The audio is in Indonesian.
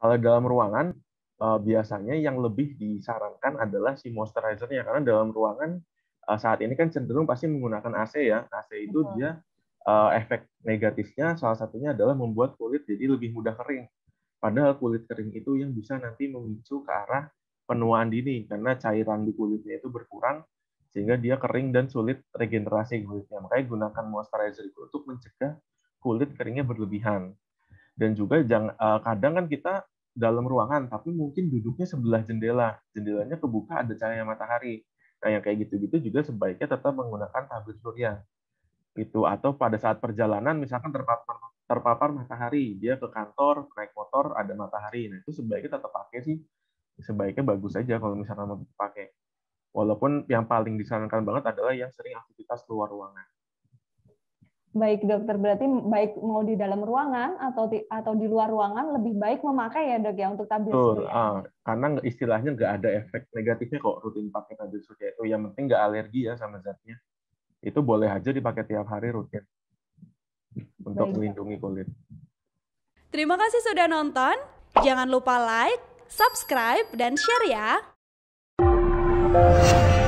Kalau dalam ruangan, biasanya yang lebih disarankan adalah si moisturizer-nya, karena dalam ruangan saat ini kan cenderung pasti menggunakan AC ya. AC itu Betul. dia efek negatifnya salah satunya adalah membuat kulit jadi lebih mudah kering. Padahal kulit kering itu yang bisa nanti memicu ke arah penuaan dini karena cairan di kulitnya itu berkurang sehingga dia kering dan sulit regenerasi kulitnya. Makanya gunakan moisturizer itu untuk mencegah kulit keringnya berlebihan. Dan juga kadang kan kita dalam ruangan tapi mungkin duduknya sebelah jendela. Jendelanya kebuka ada cahaya matahari. Nah, yang kayak gitu-gitu juga sebaiknya tetap menggunakan tabir surya itu, atau pada saat perjalanan misalkan terpapar matahari, dia ke kantor naik motor ada matahari, nah itu sebaiknya tetap pakai sih, sebaiknya bagus aja kalau misalkan mau pakai, walaupun yang paling disarankan banget adalah yang sering aktivitas keluar ruangan. Baik dokter, berarti baik mau di dalam ruangan atau di luar ruangan lebih baik memakai ya dok ya untuk tabir Betul, surya. karena istilahnya nggak ada efek negatifnya kok rutin pakai tabir surya itu, yang penting nggak alergi ya sama zatnya, itu boleh aja dipakai tiap hari rutin untuk Baik dok. melindungi kulit. Terima kasih sudah nonton. Jangan lupa like, subscribe, dan share ya.